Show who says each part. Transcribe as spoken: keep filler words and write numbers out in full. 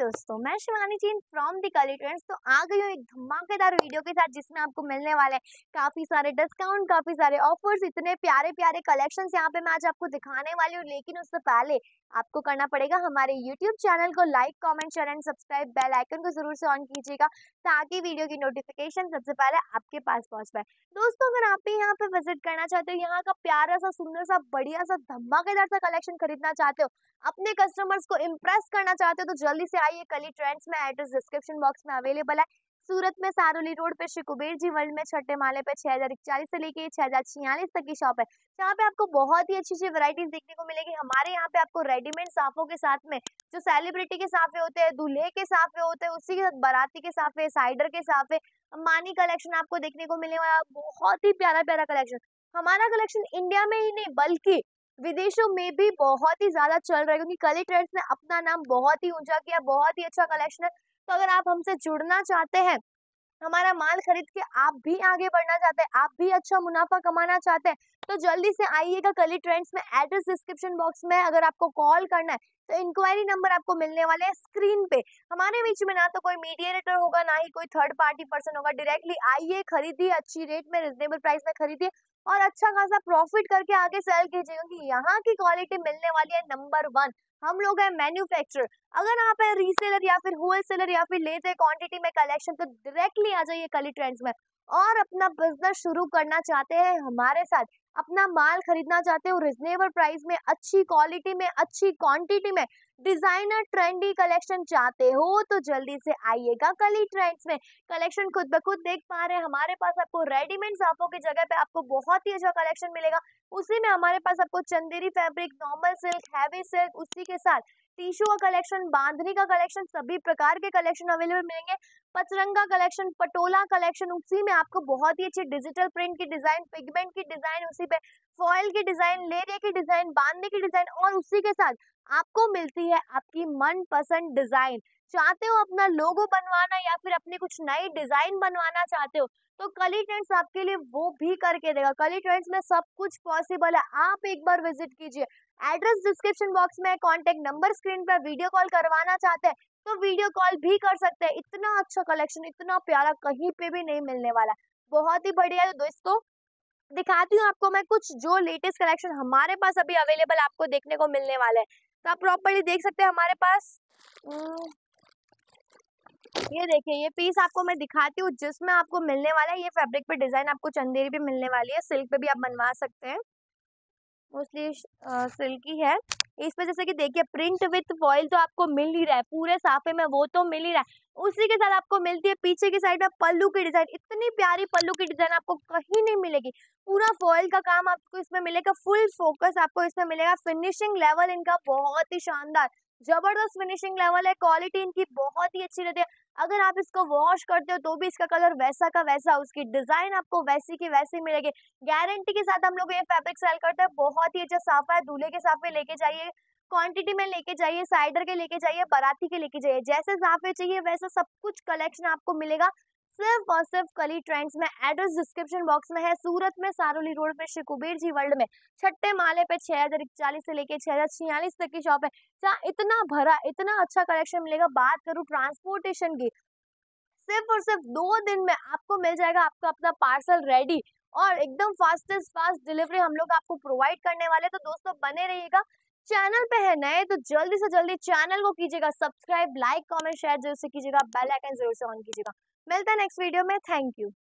Speaker 1: दोस्तों, मैं शिवानी चीन फ्रॉम द कली ट्रेंड्स। तो आ गई हूँ एक धमाकेदार वीडियो के साथ जिसमें आपको मिलने वाले हैं काफी सारे डिस्काउंट, काफी सारे ऑफर्स, इतने प्यारे प्यारे कलेक्शंस यहाँ पे मैं आज आपको दिखाने वाली हूँ। लेकिन उससे पहले आपको करना पड़ेगा हमारे यूट्यूब चैनल को like, comment, share and subscribe, bell icon को जरूर से ऑन कीजिएगा ताकि वीडियो की नोटिफिकेशन सबसे पहले आपके पास पहुंच पाए। दोस्तों, अगर आप भी यहाँ पे विजिट करना चाहते हो, यहाँ का प्यारा सा, सुंदर सा, बढ़िया सा, धमाकेदार सा कलेक्शन खरीदना चाहते हो, अपने कस्टमर्स को इम्प्रेस करना चाहते हो, तो जल्दी से आइए। कली ट्रेंड्स में एड्रेस डिस्क्रिप्शन बॉक्स में अवेलेबल है। सूरत में सारोली रोड पे श्री कुबेर जी वर्ल्ड में छठे माले पे छह हजार इकचालीस से लेके छह हजार छियालीस तक की शॉप है, जहाँ पे आपको बहुत ही अच्छी अच्छी वैरायटीज देखने को मिलेगी। हमारे यहाँ पे आपको रेडीमेड साफों के साथ में जो सेलिब्रिटी के साफे होते हैं, दूल्हे के साफे होते हैं, उसी के साथ बाराती के साफे, साइडर के साफे, अंबानी कलेक्शन आपको देखने को मिलने वाला बहुत ही प्यारा प्यारा कलेक्शन। हमारा कलेक्शन इंडिया में ही नहीं बल्कि विदेशों में भी बहुत ही ज्यादा चल रहा है, क्योंकि कली ट्रेंड्स ने अपना नाम बहुत ही ऊंचा किया, बहुत ही अच्छा कलेक्शन है। तो अगर आप हमसे जुड़ना चाहते हैं, हमारा माल खरीद के आप भी आगे बढ़ना चाहते हैं, आप भी अच्छा मुनाफा कमाना चाहते हैं, तो जल्दी से आइएगा कली ट्रेंड्स में। एड्रेस डिस्क्रिप्शन बॉक्स में अगर आपको कॉल करना है तो इंक्वायरी नंबर आपको मिलने वाले हैं स्क्रीन पे। हमारे बीच में ना तो कोई मीडिएटर होगा, ना ही कोई थर्ड पार्टी पर्सन होगा। डायरेक्टली आइए, खरीदिए, अच्छी रेट में, रिजनेबल प्राइस में खरीदिए और अच्छा खासा प्रॉफिट करके आगे सेल कीजिए, क्योंकि यहाँ की क्वालिटी मिलने वाली है नंबर वन। हम लोग हैं मैन्युफैक्चरर। अगर आप है रीसेलर या फिर होलसेलर या फिर लेते हैं क्वांटिटी में कलेक्शन, तो डायरेक्टली आ जाइए कली ट्रेंड्स में। और अपना बिजनेस शुरू करना चाहते हैं हमारे साथ, अपना माल खरीदना चाहते हो रिजनेबल प्राइस में, अच्छी क्वालिटी में, अच्छी क्वांटिटी में, डिजाइनर ट्रेंडी कलेक्शन चाहते हो, तो जल्दी से आइएगा कली ट्रेंड्स में। कलेक्शन खुद ब खुद देख पा रहे हैं, हमारे पास आपको रेडीमेड साफों की जगह पे आपको बहुत ही अच्छा कलेक्शन मिलेगा। उसी में हमारे पास आपको Chanderi fabric, normal silk, heavy silk, उसी के साथ टिश्यू का कलेक्शन, बांधनी का कलेक्शन, सभी प्रकार के कलेक्शन अवेलेबल मिलेंगे। पचरंगा कलेक्शन, पटोला कलेक्शन, उसी में आपको बहुत ही अच्छी डिजिटल प्रिंट की डिजाइन, पिगमेंट की डिजाइन, उसी पे फॉयल की डिजाइन, लेरिया की डिजाइन, बांधने की डिजाइन, और उसी के साथ आपको मिलती है आपकी मनपसंद डिजाइन। चाहते हो अपना लोगो बनवाना या फिर अपनी कुछ नई डिजाइन बनवाना चाहते हो, तो कली ट्रेंड्स आपके लिए वो भी करके देगा। कली ट्रेंड्स में सब कुछ पॉसिबल है, आप एक बार विजिट कीजिए। एड्रेस डिस्क्रिप्शन बॉक्स में, कांटेक्ट नंबर स्क्रीन पर। वीडियो कॉल करवाना चाहते हैं तो वीडियो कॉल भी कर सकते हैं। इतना अच्छा कलेक्शन, इतना प्यारा कहीं पे भी नहीं मिलने वाला, बहुत ही बढ़िया। तो दोस्तों, दिखाती हूँ आपको मैं कुछ जो लेटेस्ट कलेक्शन हमारे पास अभी अवेलेबल आपको देखने को मिलने वाले हैं। तो आप प्रॉपर्ली देख सकते हैं हमारे पास। ये देखिए, ये पीस आपको मैं दिखाती हूँ जिसमें आपको मिलने वाला है ये फैब्रिक पे डिजाइन, आपको चंदेरी पे मिलने वाली है, सिल्क पे भी आप बनवा सकते हैं, मोस्टली सिल्की है। इस पे जैसे कि देखिए प्रिंट विथ फॉइल तो आपको मिल ही रहा है पूरे साफे में, वो तो मिल ही रहा है। उसी के साथ आपको मिलती है पीछे की साइड में पल्लू की डिजाइन। इतनी प्यारी पल्लू की डिजाइन आपको कहीं नहीं मिलेगी। पूरा फॉइल का काम आपको इसमें मिलेगा, फुल फोकस आपको इसमें मिलेगा। फिनिशिंग लेवल इनका बहुत ही शानदार, जबरदस्त फिनिशिंग लेवल है। क्वालिटी इनकी बहुत ही अच्छी रहती है। अगर आप इसको वॉश करते हो तो भी इसका कलर वैसा का वैसा, उसकी डिजाइन आपको वैसी की वैसी मिलेगी। गारंटी के साथ हम लोग ये फैब्रिक सेल करते हैं। बहुत ही अच्छा साफा है, दूल्हे के साफे लेके जाइए, क्वांटिटी में लेके जाइए, साइडर के लेके जाइए, बाराती के लेके जाइए, जैसे साफे चाहिए वैसा सब कुछ कलेक्शन आपको मिलेगा सिर्फ और सिर्फ कली ट्रेंड्स में। एड्रेस डिस्क्रिप्शन बॉक्स में है। सूरत में सारोली रोड पे श्री कुबेर जी वर्ल्ड में छठे माले पे छह हजार इकचालीस से लेके छह हजार छियालीस तक की शॉप है, जहाँ इतना भरा, इतना अच्छा कलेक्शन मिलेगा। बात करूँ ट्रांसपोर्टेशन की, सिर्फ और सिर्फ दो दिन में आपको मिल जाएगा आपका अपना पार्सल रेडी, और एकदम फास्टेस्ट फास्ट डिलीवरी हम लोग आपको प्रोवाइड करने वाले। तो दोस्तों, बने रहिएगा। चैनल पे है नए तो जल्दी से जल्दी चैनल को कीजिएगा सब्सक्राइब, लाइक, कमेंट, शेयर जरूर से कीजिएगा, बेल आइकन जरूर से ऑन कीजिएगा। मिलता है नेक्स्ट वीडियो में। Thank you.